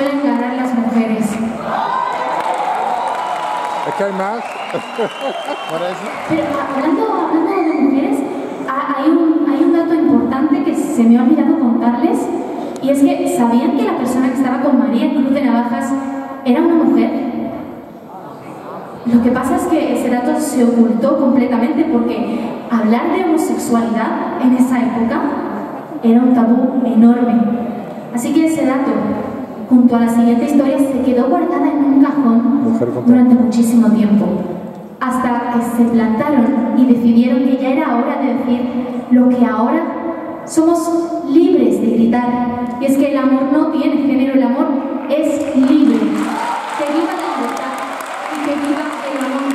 suelen ganar las mujeres. Es que hay más. Pero hablando de mujeres, hay un dato importante que se me ha olvidado contarles, y es que ¿sabían que la persona que estaba con María Cruz de Navajas era una mujer? Lo que pasa es que ese dato se ocultó completamente porque hablar de homosexualidad en esa época era un tabú enorme. Así que ese dato, junto a la siguiente historia, se quedó guardada en un cajón durante muchísimo tiempo, hasta que se plantaron y decidieron que ya era hora de decir lo que ahora somos libres de gritar, y es que el amor no tiene género, el amor es libre. Que viva la libertad y que viva el amor.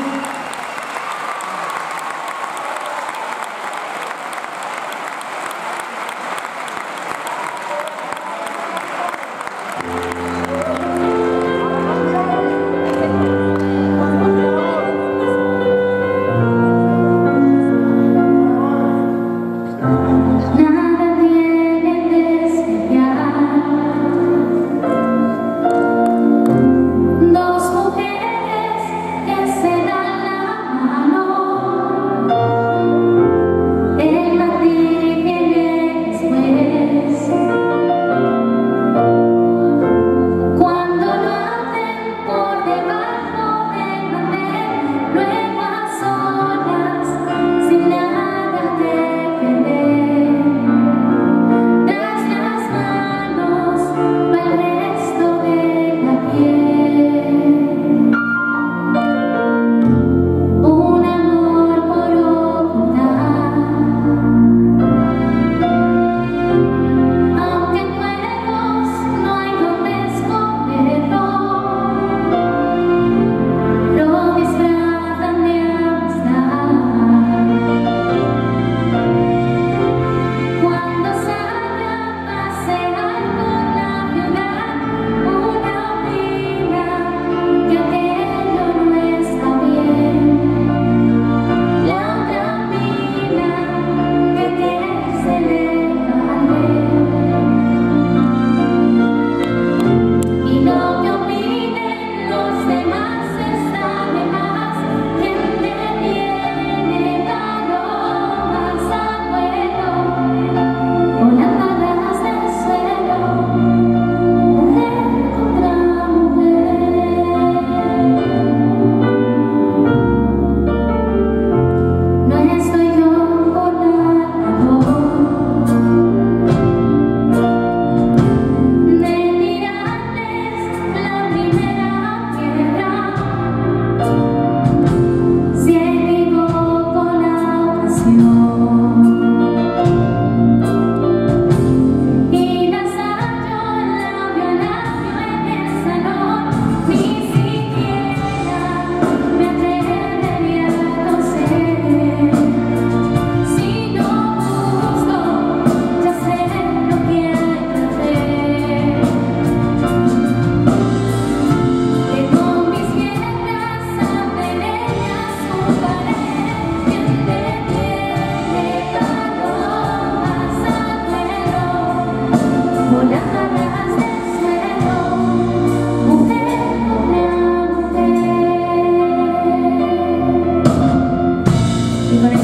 Y con